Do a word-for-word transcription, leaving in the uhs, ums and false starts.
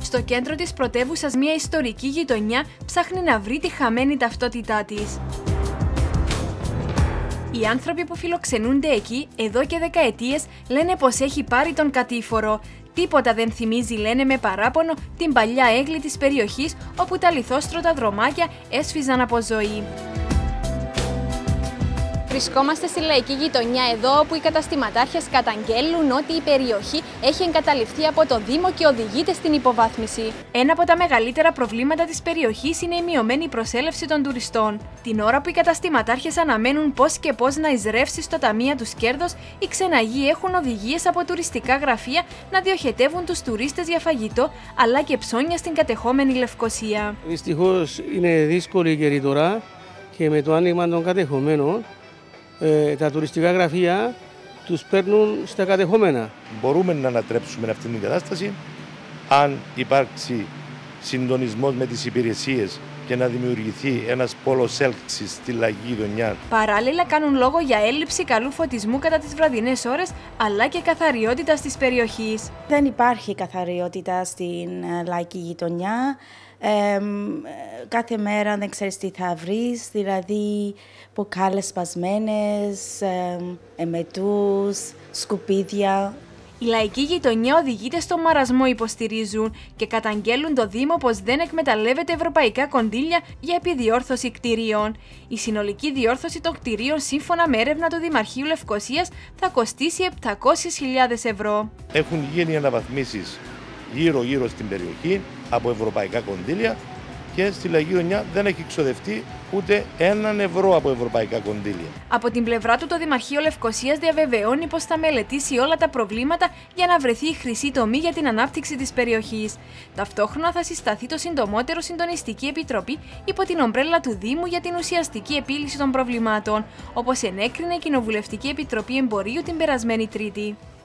Στο κέντρο της πρωτεύουσας μια ιστορική γειτονιά ψάχνει να βρει τη χαμένη ταυτότητά της. Οι άνθρωποι που φιλοξενούνται εκεί εδώ και δεκαετίες λένε πως έχει πάρει τον κατήφορο. Τίποτα δεν θυμίζει, λένε με παράπονο, την παλιά έγκλη της περιοχής όπου τα λιθόστρωτα δρομάκια έσφιζαν από ζωή. Βρισκόμαστε στη λαϊκή γειτονιά εδώ, όπου οι καταστηματάρχες καταγγέλουν ότι η περιοχή έχει εγκαταλειφθεί από το Δήμο και οδηγείται στην υποβάθμιση. Ένα από τα μεγαλύτερα προβλήματα της περιοχής είναι η μειωμένη προσέλευση των τουριστών. Την ώρα που οι καταστηματάρχες αναμένουν πώς και πώς να εισρεύσει στο ταμεία τους κέρδος, οι ξεναγοί έχουν οδηγίες από τουριστικά γραφεία να διοχετεύουν τους τουρίστες για φαγητό αλλά και ψώνια στην κατεχόμενη Λευκοσία. Δυστυχώς είναι δύσκολη η καιρή τώρα και με το άνοιγμα των κατεχομένων. Ε, τα τουριστικά γραφεία τους παίρνουν στα κατεχόμενα. Μπορούμε να ανατρέψουμε αυτήν την κατάσταση αν υπάρξει συντονισμός με τις υπηρεσίες και να δημιουργηθεί ένας πόλος έλξης στη λαϊκή γειτονιά. Παράλληλα κάνουν λόγο για έλλειψη καλού φωτισμού κατά τις βραδινές ώρες αλλά και καθαριότητα της περιοχής. Δεν υπάρχει καθαριότητα στην λαϊκή γειτονιά. Ε, κάθε μέρα δεν ξέρεις τι θα βρεις, δηλαδή μπουκάλες σπασμένες, ε, εμετούς, σκουπίδια. Η λαϊκή γειτονιά οδηγείται στο μαρασμό, υποστηρίζουν, και καταγγέλουν το Δήμο πως δεν εκμεταλλεύεται ευρωπαϊκά κονδύλια για επιδιόρθωση κτηρίων. Η συνολική διόρθωση των κτηρίων, σύμφωνα με έρευνα του Δημαρχείου Λευκοσίας, θα κοστίσει επτακόσιες χιλιάδες ευρώ. Έχουν γίνει αναβαθμίσεις γύρω-γύρω στην περιοχή από ευρωπαϊκά κονδύλια και στη λαϊκή γειτονιά δεν έχει ξοδευτεί ούτε έναν ευρώ από ευρωπαϊκά κονδύλια. Από την πλευρά του, το Δημαρχείο Λευκοσίας διαβεβαιώνει πως θα μελετήσει όλα τα προβλήματα για να βρεθεί η χρυσή τομή για την ανάπτυξη της περιοχής. Ταυτόχρονα θα συσταθεί το συντομότερο συντονιστική επιτροπή υπό την ομπρέλα του Δήμου για την ουσιαστική επίλυση των προβλημάτων, όπως ενέκρινε η Κοινοβουλευτική Επιτροπή Εμπορίου την περασμένη Τρίτη.